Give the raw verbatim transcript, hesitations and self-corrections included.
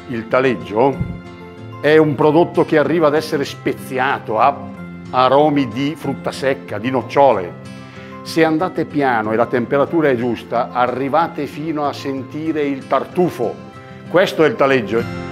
Il taleggio è un prodotto che arriva ad essere speziato, ha aromi di frutta secca, di nocciole. Se andate piano e la temperatura è giusta, arrivate fino a sentire il tartufo. Questo è il taleggio.